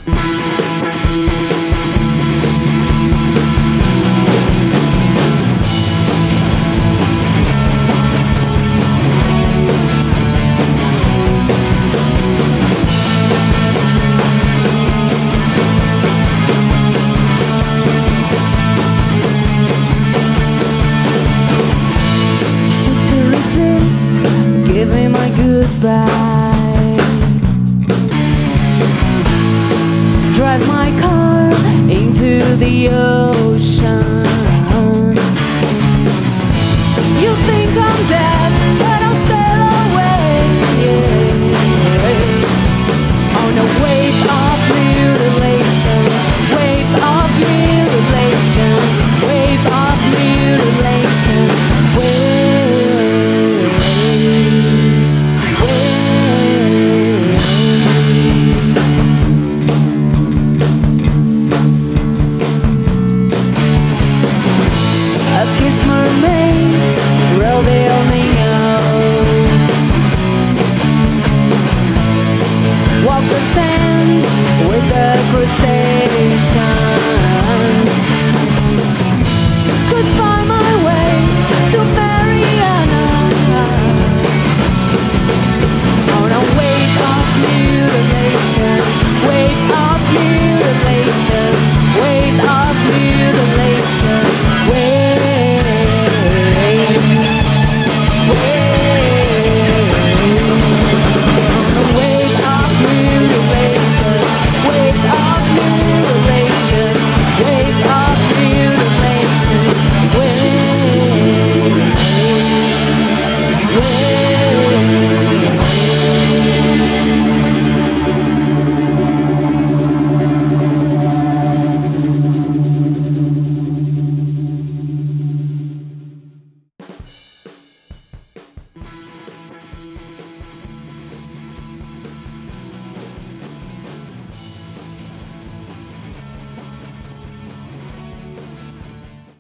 Giving my goodbye. Drive my car into the ocean. You think I'm dead, but I'll sail away, yeah. On a wave of mutilation, wave of mutilation, wave of mutilation, I've kissed mermaids, rolled El Nino, walked the sand with the crustaceans.